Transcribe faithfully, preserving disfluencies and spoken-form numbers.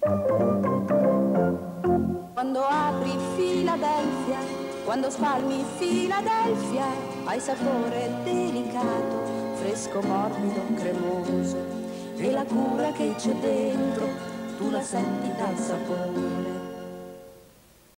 Quando apri Filadelfia, quando spalmi Filadelfia, hai sapore delicato, fresco, morbido, cremoso, e la cura che c'è dentro, tu la senti dal sapore.